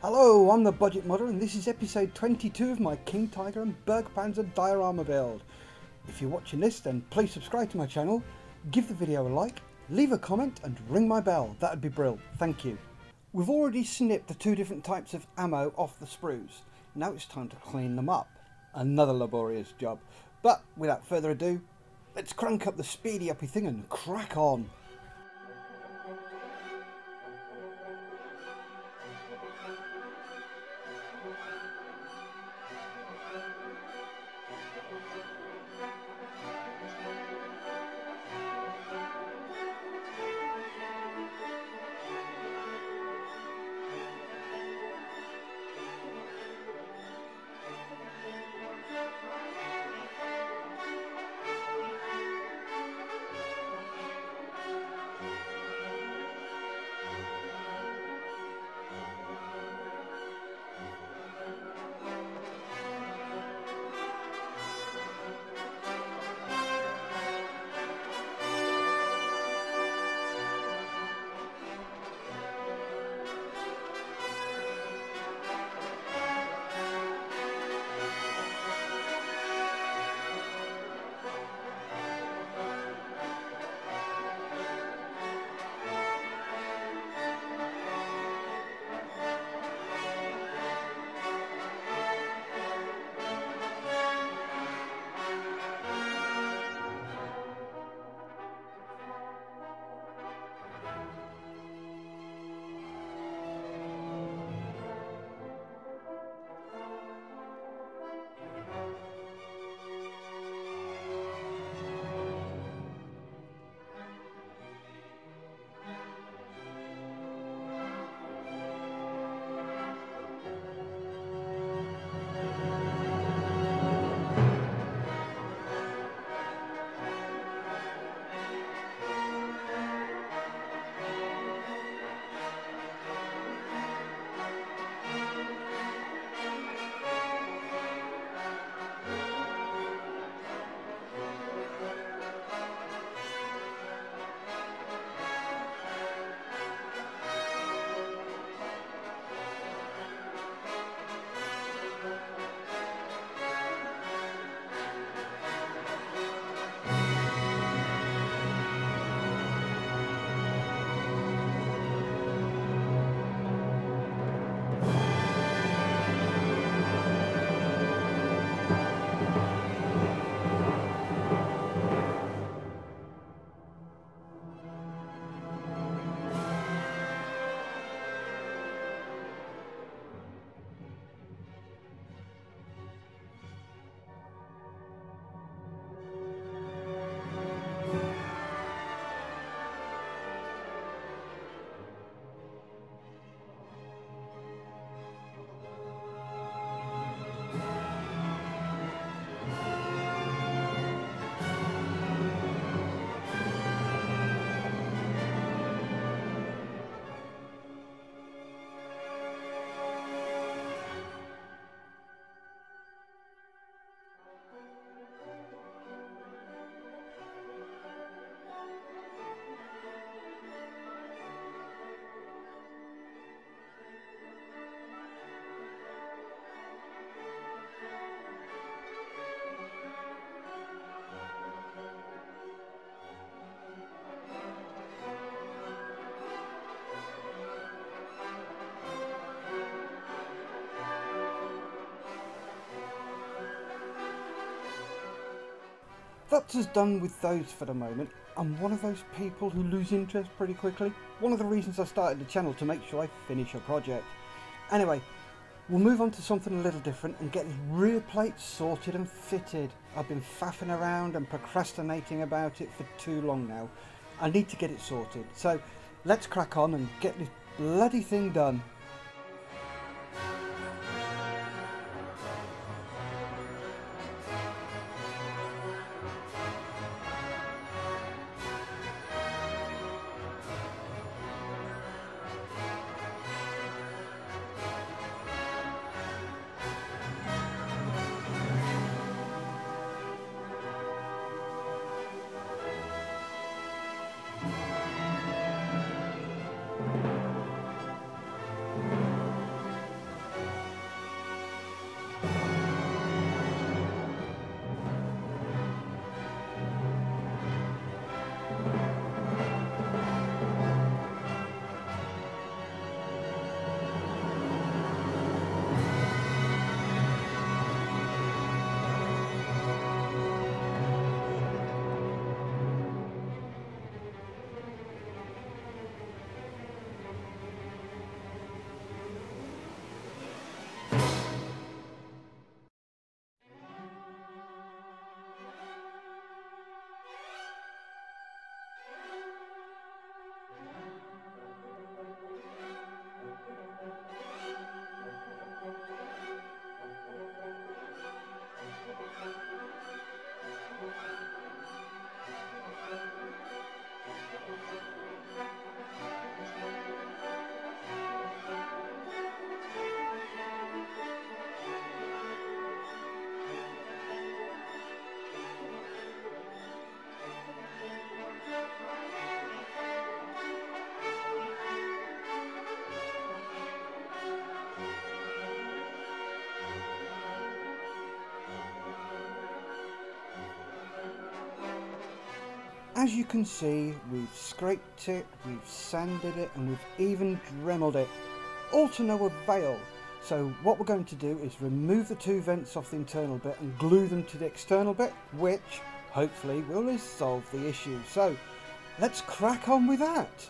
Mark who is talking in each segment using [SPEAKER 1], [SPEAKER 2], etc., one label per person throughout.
[SPEAKER 1] Hello, I'm the Budget Modder and this is episode 22 of my King Tiger and Bergpanzer diorama build. If you're watching this, then please subscribe to my channel, give the video a like, leave a comment and ring my bell. That'd be brilliant, thank you. We've already snipped the two different types of ammo off the sprues. Now it's time to clean them up. Another laborious job. But without further ado, let's crank up the speedy uppy thing and crack on. That's us done with those for the moment. I'm one of those people who lose interest pretty quickly. One of the reasons I started the channel, to make sure I finish a project. Anyway, we'll move on to something a little different and get this rear plate sorted and fitted. I've been faffing around and procrastinating about it for too long now. I need to get it sorted. So let's crack on and get this bloody thing done. as you can see, we've scraped it, we've sanded it, and we've even Dremeled it, all to no avail. So what we're going to do is remove the two vents off the internal bit and glue them to the external bit, which hopefully will resolve the issue. So let's crack on with that.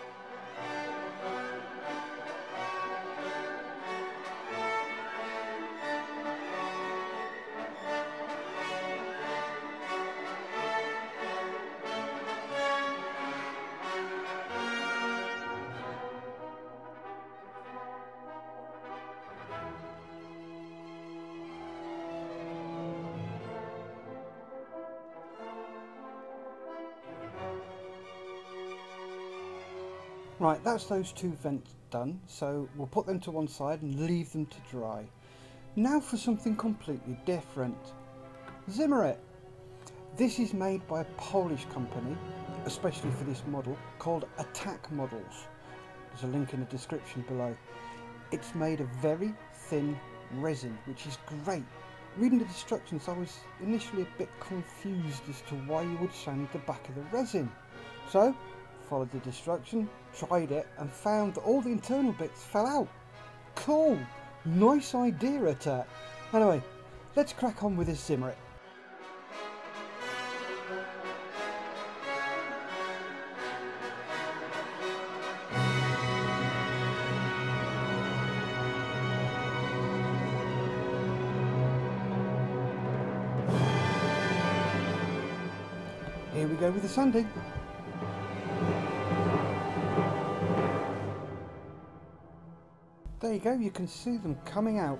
[SPEAKER 1] Right, that's those two vents done, so we'll put them to one side and leave them to dry. Now for something completely different. Zimmerit. This is made by a Polish company, especially for this model, called Attack Models. There's a link in the description below. It's made of very thin resin, which is great. Reading the instructions, I was initially a bit confused as to why you would sand the back of the resin. So, followed the instruction, tried it, and found that all the internal bits fell out. Cool! Nice idea, Attack. Anyway, let's crack on with this Zimmerit. Here we go with the sanding. There you go, you can see them coming out.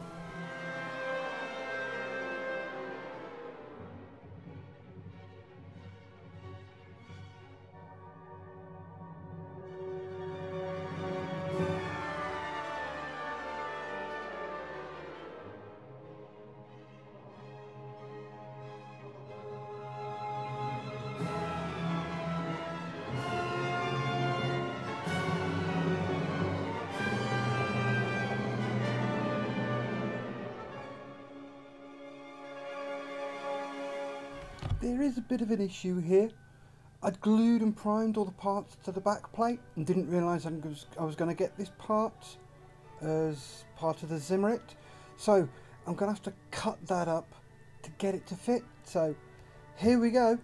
[SPEAKER 1] There is a bit of an issue here. I'd glued and primed all the parts to the back plate and didn't realise I was going to get this part as part of the Zimmerit. So I'm going to have to cut that up to get it to fit. So here we go.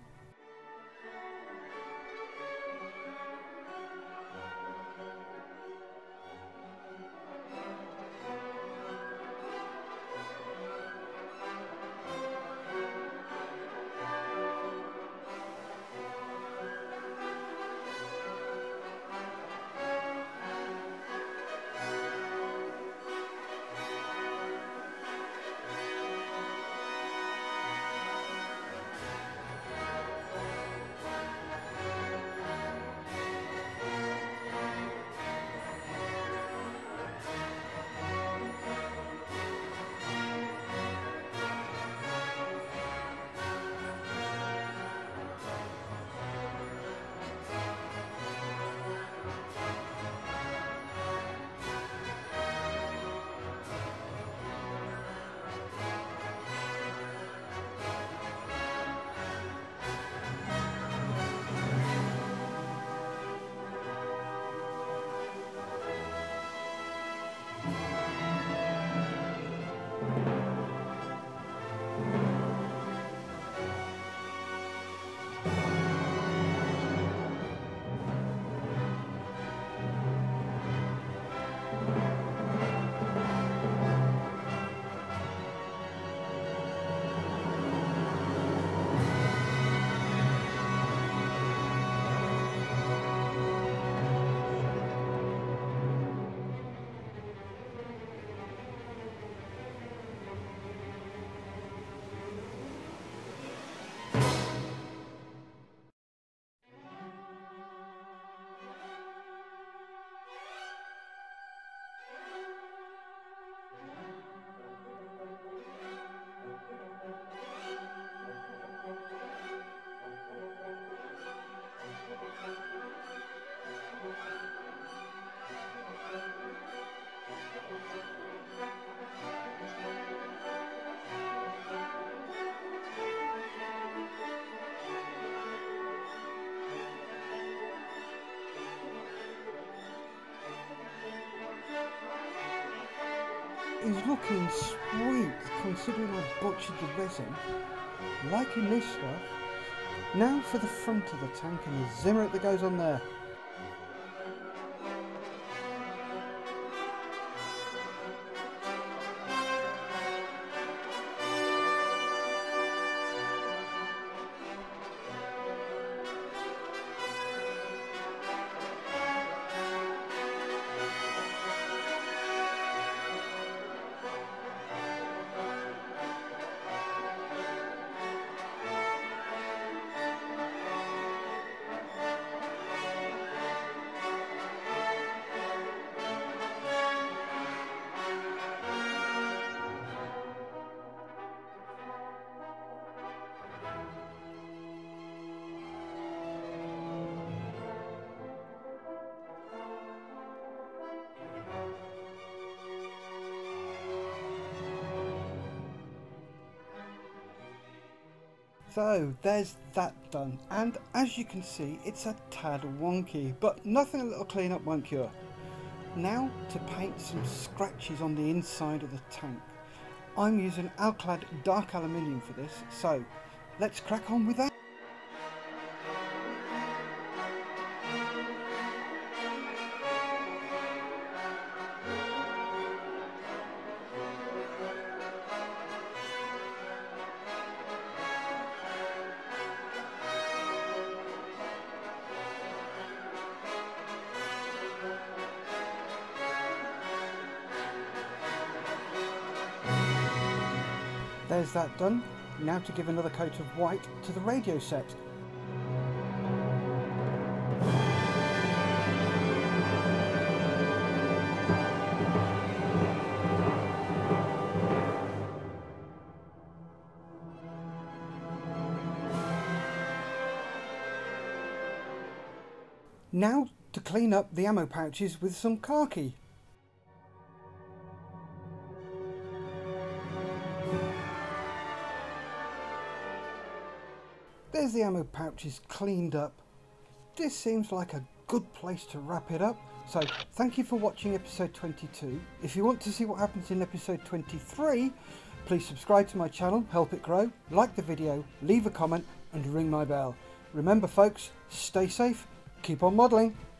[SPEAKER 1] is looking sweet considering I butchered the resin. Liking this stuff. Now for the front of the tank and the Zimmerit that goes on there. So there's that done, and as you can see it's a tad wonky, but nothing a little clean up won't cure. Now to paint some scratches on the inside of the tank. I'm using Alclad dark aluminium for this, so let's crack on with that. There's that done. Now to give another coat of white to the radio set. Now to clean up the ammo pouches with some khaki. There's the ammo pouches cleaned up. This seems like a good place to wrap it up. So thank you for watching episode 22. If you want to see what happens in episode 23, please subscribe to my channel, help it grow, like the video, leave a comment and ring my bell. Remember folks, stay safe, keep on modelling.